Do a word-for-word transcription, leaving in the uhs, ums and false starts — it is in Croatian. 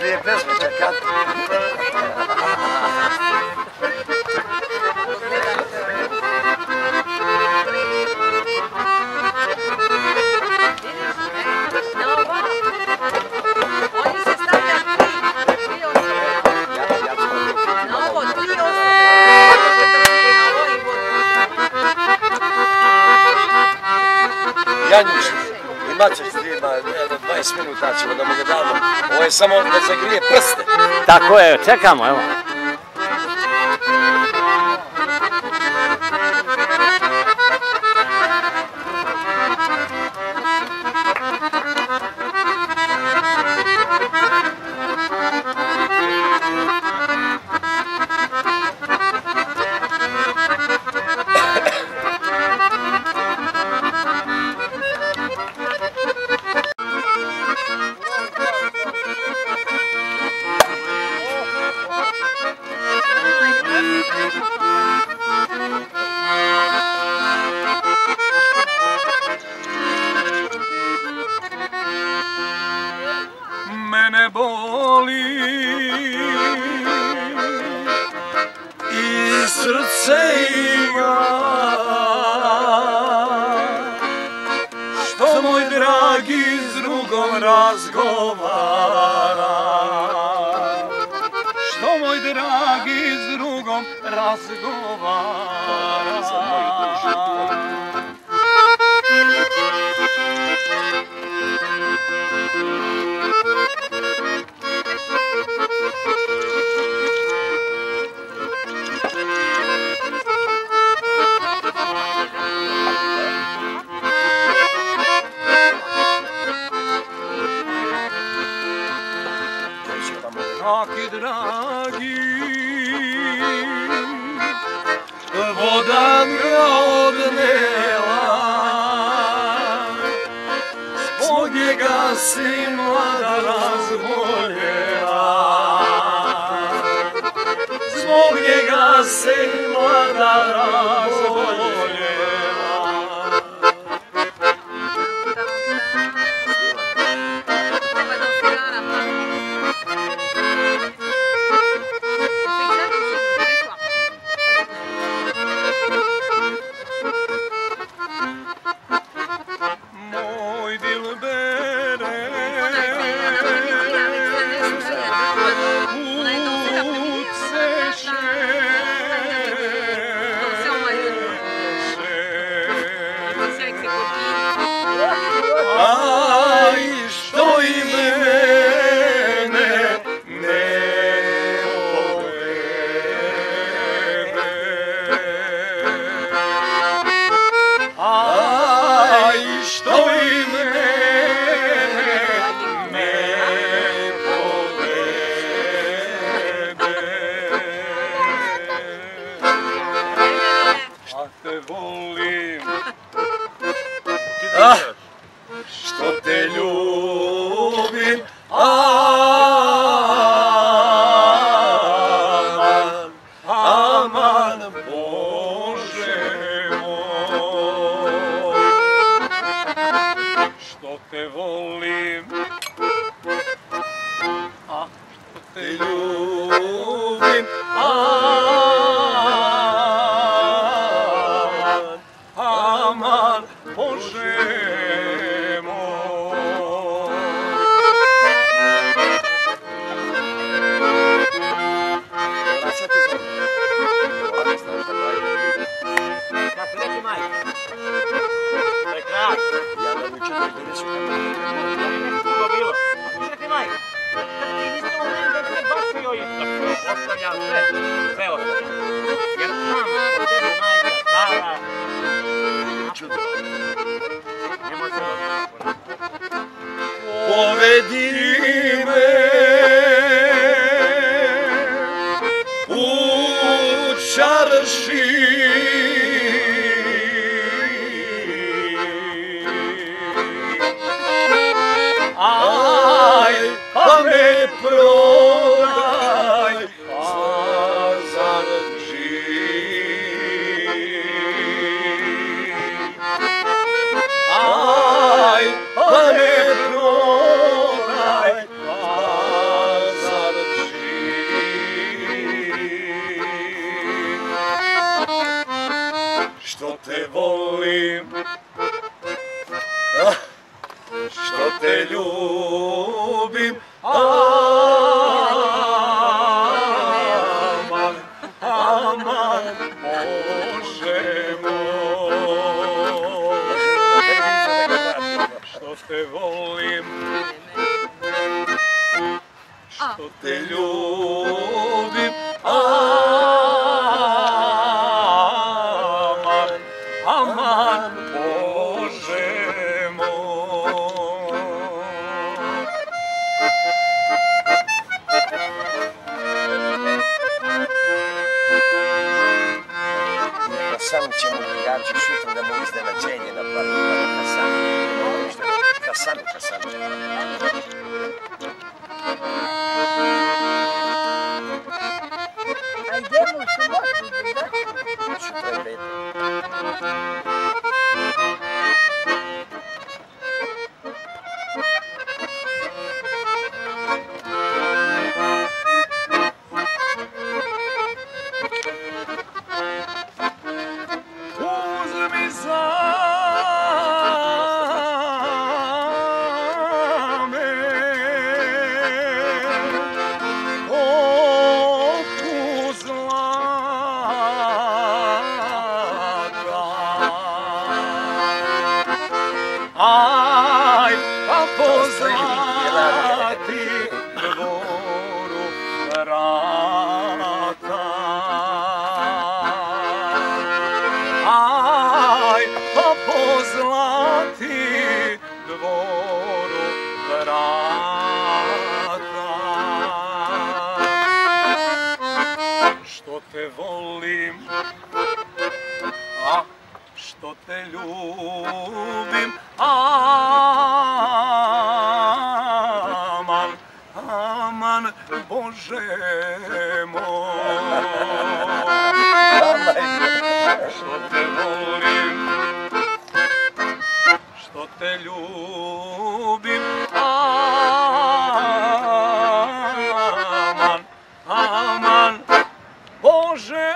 dvije pesme čekati. Janjuš, imat ćeš ti ima jedno dvadeset minuta ćemo da mu ga damo. Ovo je samo da zagrije prste. Tako je, čekamo, evo. Mene boli i srce ima što moj dragi s drugom razgovara, što moj dragi s drugom razgovara. Taki dragi, voda me odnela, zbog njega si mlada razboljela, zbog njega si mlada razboljela. Što te ljubim, aman, aman, Bože moj. Što te volim, a što te ljubim, aman, aman, Bože moj. Kako neki majka? Prekrasno. Ja da mi čekaj bili su kako Kako bilo? Neki majka. Kad ti nisi to vreme da sve bacio i ostavljam sve, sve ostavljam. Jer znam po tebi majka stara. čudo. Nemoj se dobro. Povedi me u čarši, aj, pa me prodaj za aj, pa me prodaj te ljubim, aman, aman, Bože moj, što te volim, što te ljubim, aman, aman, Bože moj. Kasanu ćemo, ja ću sutra da mu iznenađenje napraviti, kasanu, kasanu, kasanu. A idemo u subotu, da? Sutra je petak. Uzmi za me kopu zlata, aj pa pozlati dvoru vrata. Aj, pa pozlati dvoru vrata. Što te volim, a što te ljubim, aman, aman, Bože moj. Što te volim, što te ljubim, aman, aman, Bože